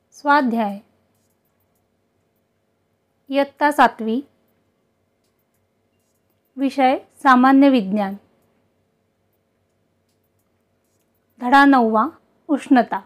स्वाध्याय इयत्ता 7वी विषय सामान्य विज्ञान धडा 9 उष्णता।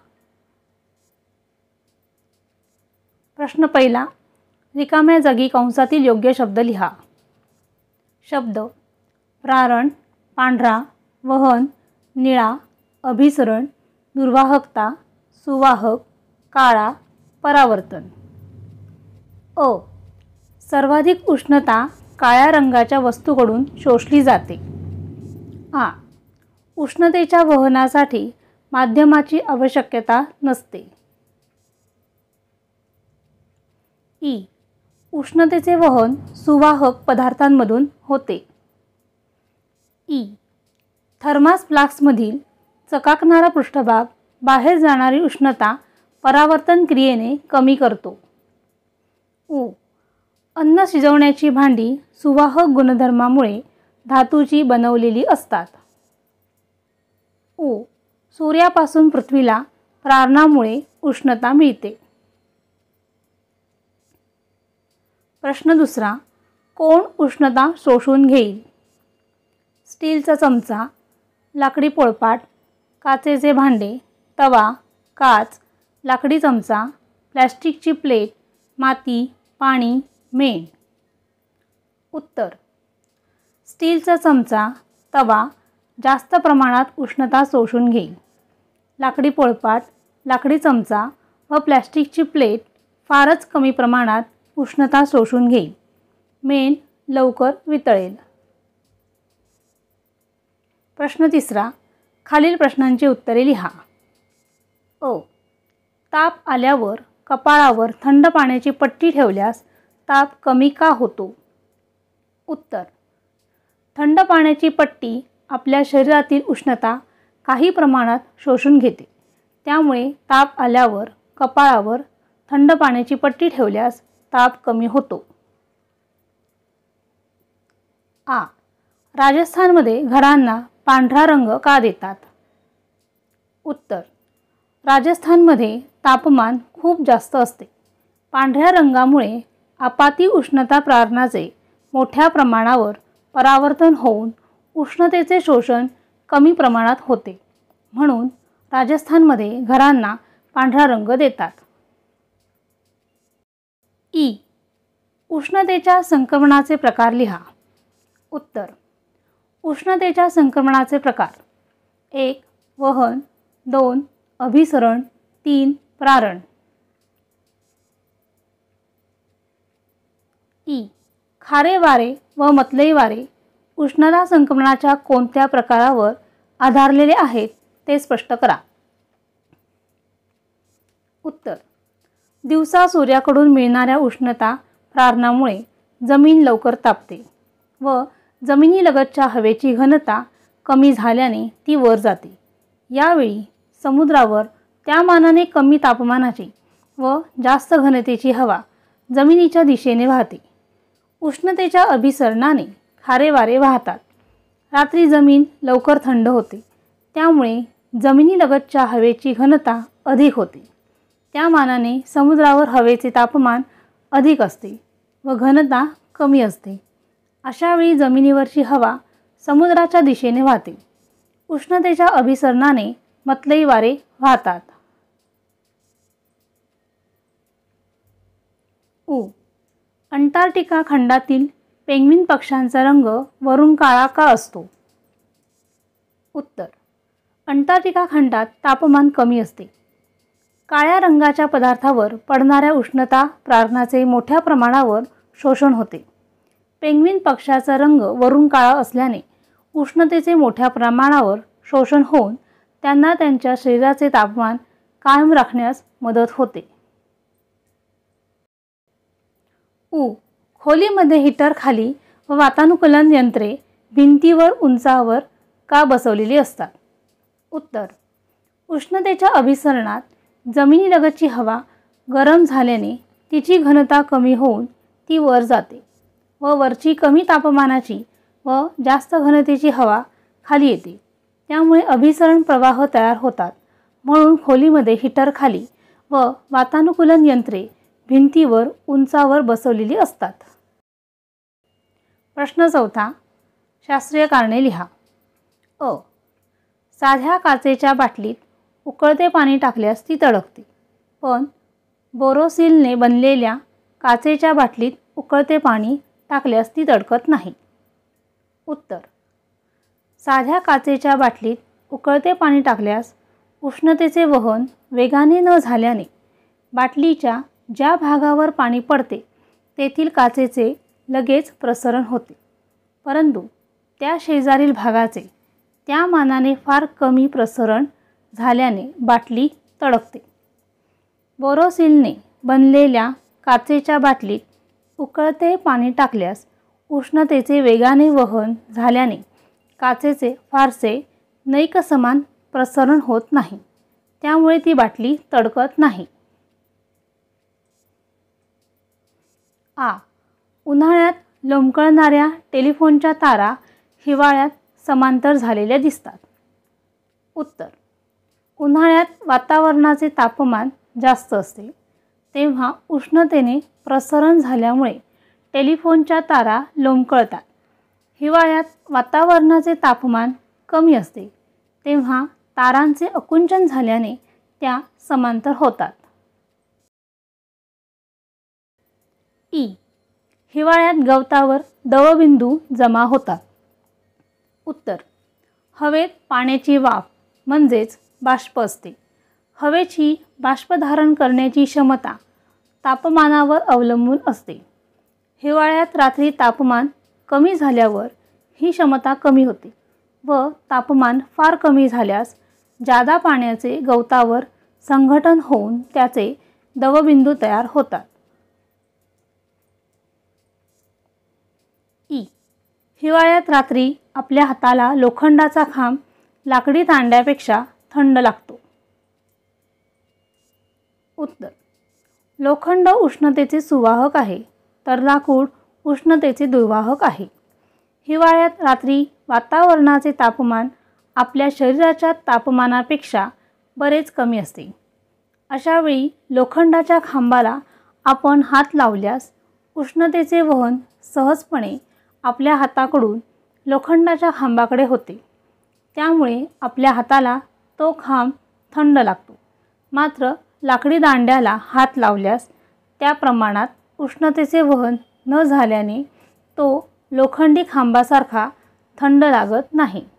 प्रश्न पहिला, रिकाम्या जागी कंसातील योग्य शब्द लिहा। शब्द: प्रारण, पांढरा, वहन, निळा, अभिसरण, दुर्वाहकता, सुवाहक, काळा, परावर्तन। अ. सर्वाधिक उष्णता काळ्या रंगाच्या वस्तूकडून शोषली जाते। आ. उष्णतेच्या वहनासाठी माध्यमाची आवश्यकता नसते। ई. उष्णतेचे वहन सुवाहक पदार्थांमधून होते। ई. थर्मास फ्लास्कमधील चकाकणारा पृष्ठभाग बाहेर जाणारी उष्णता परावर्तन क्रियेने कमी करतो। उ. अन्न शिजवण्याची भांडी सुवाहक गुणधर्मामुळे धातूची बनवलेली असतात। उ. सूर्यापासून पृथ्वीला प्रारणामुळे उष्णता मिळते। प्रश्न दुसरा, कोण उष्णता शोषून घेईल? स्टीलचा चमचा, लाकडी पोळपाट, काचेचे भांडे, तवा, काच, लाकडी चमचा, प्लॅस्टिकची प्लेट, माती, पाणी, मेण। उत्तर: स्टीलचा चमचा, तवा जास्त प्रमाणात उष्णता शोषून घेईल। लाकडी पोळपाट, लाकडी चमचा व प्लॅस्टिकची प्लेट फारच कमी प्रमाणात उष्णता शोषून घेईल। मेण लवकर वितळेल। प्रश्न तिसरा, खालील प्रश्नांची उत्तरे लिहा। अ. ताप आल्यावर कपाळावर थंड पाण्याची पट्टी ठेवल्यास ताप कमी का होतो? उत्तर: थंड पाण्याची पट्टी आपल्या शरीरातील उष्णता काही प्रमाणात शोषून घेते, त्यामुळे ताप आल्यावर कपाळावर थंड पाण्याची पट्टी ठेवल्यास ताप कमी होतो। आ. राजस्थानमध्ये घरांना पांढरा रंग का देतात? उत्तर: राजस्थानमध्ये तापमान खूप जास्त असते। पांढऱ्या रंगामुळे आपाती उष्णता प्रारणाचे मोठ्या प्रमाणावर परावर्तन होऊन उष्णतेचे शोषण कमी प्रमाणात होते, म्हणून राजस्थानमध्ये घरांना पांढरा रंग देतात। ई. उष्णतेच्या संक्रमणाचे प्रकार लिहा। उत्तर: उष्णतेच्या संक्रमणाचे प्रकार: 1. वहन, 2. अभिसरण, 3. प्रारण। ई. खारे वारे व मतलई वारे उष्णता संक्रमणाच्या कोणत्या प्रकारावर आधारलेले आहेत ते स्पष्ट करा। उत्तर: दिवसा सूर्याकडून मिळणाऱ्या उष्णता प्रारणामुळे जमीन लवकर तापते व जमिनीलगतच्या हवेची घनता कमी झाल्याने ती वर जाते। यावेळी समुद्रावर त्या मानाने कमी तापमानाची व जास्त घनतेची हवा जमिनीच्या दिशेने वाहते। उष्णतेच्या अभिसरणाने खारे वारे वाहतात। रात्री जमीन लवकर थंड होते, त्यामुळे जमिनीलगतच्या हवेची घनता अधिक होते। त्या मानाने समुद्रावर हवेचे तापमान अधिक असते व घनता कमी असते। अशावेळी जमिनीवरची हवा समुद्राच्या दिशेने वाहते। उष्णतेच्या अभिसरणाने मतलई वारे वाहतात। उ. अंटार्क्टिका खंडातील पेंग्विन पक्ष्यांचा रंग वरून काळा का असतो? उत्तर: अंटार्क्टिका खंडात तापमान कमी असते। काळ्या रंगाच्या पदार्थावर पडणाऱ्या उष्णता प्रारणाचे मोठ्या प्रमाणावर शोषण होते। पेंग्विन पक्ष्याचा रंग वरून काळा असल्याने उष्णतेचे मोठ्या प्रमाणावर शोषण होऊन त्यांना त्यांच्या शरीराचे तापमान कायम राखण्यास मदत होते। उ. खोलीमध्ये हीटर खाली व वातानुकूलन यंत्रे भिंतीवर उंचावर का बसवलेली असतात? उत्तर: उष्णतेच्या अभिसरणात जमिनीलगतची हवा गरम झाल्याने तिची घनता कमी होऊन ती वर जाते व वरची कमी तापमानाची व जास्त घनतेची हवा खाली येते, त्यामुळे अभिसरण प्रवाह तयार होतात। म्हणून खोलीमध्ये हीटर खाली व वातानुकूलन यंत्रे भिंतीवर उंचावर बसवलेली असतात. प्रश्न 4. शास्त्रीय कारणे लिहा. अ. साध्या काचेच्या बाटलीत उकळते पाणी टाकल्यास ती तडकते, पण बोरोसिलने बनलेल्या काचेच्या बाटलीत उकळते पाणी टाकल्यास ती तडकत नाही. उत्तर. साध्या काचेच्या बाटलीत उकळते पाणी टाकल्यास उष्णतेचे वहन वेगाने न झाल्याने बाटलीच्या ज्या भागावर पाणी पडते तेथील काचेचे लगेच प्रसरण होते, परंतु त्या शेजारील भागाचे त्या मानाने फार कमी प्रसरण झाल्याने बाटली तडकते. बोरोसिलने बनलेल्या काचेच्या बाटलीत उकळते पाणी टाकल्यास उष्णतेचे वेगाने वहन झाल्याने काचेचे फारसे नैकसमान प्रसरण होत नाही, त्यामुळे ती बाटली तडकत नाही. आ. उन्हाळ्यात लोंबकळणाऱ्या टेलिफोनच्या तारा हिवाळ्यात समांतर झालेल्या दिसतात. उत्तर. उन्हाळ्यात वातावरणाचे तापमान जास्त असते, तेव्हा उष्णतेने प्रसरण झाल्यामुळे टेलिफोनच्या तारा लोंबकळतात. हिवाळ्यात वातावरणाचे तापमान कमी असते, तेव्हा तारांचे आकुंचन झाल्याने त्या समांतर होतात. ई. हिवाळ्यात गवतावर दवबिंदू जमा होतात. उत्तर. हवेत पाण्याची वाफ म्हणजेच बाष्प असते. हवेची बाष्प धारण करण्याची क्षमता तापमानावर अवलंबून असते. हिवाळ्यात रात्री तापमान कमी झाल्यावर ही क्षमता कमी होते व तापमान फार कमी झाल्यास जादा पाण्याचे गवतावर संघटन होऊन त्याचे दवबिंदू तयार होतात. ई. हिवाळ्यात रात्री आपल्या हाताला लोखंडाचा खांब लाकडी दांड्यापेक्षा थंड लागतो. उत्तर. लोखंड उष्णतेचे सुवाहक आहे, तर लाकूड उष्णतेचे दुर्वाहक आहे. हिवाळ्यात रात्री वातावरणाचे तापमान आपल्या शरीराच्या तापमानापेक्षा बरेच कमी असते. अशावेळी लोखंडाच्या खांबाला आपण हात लावल्यास उष्णतेचे वहन सहजपणे आपल्या हाताकडून लोखंडाच्या खांबाकडे होते, त्यामुळे आपल्या हाताला तो खांब थंड लागतो. मात्र लाकडी दांड्याला हात लावल्यास त्या प्रमाणात उष्णतेचे वहन न झाल्याने तो लोखंडी खांबासारखा थंड लागत नाही.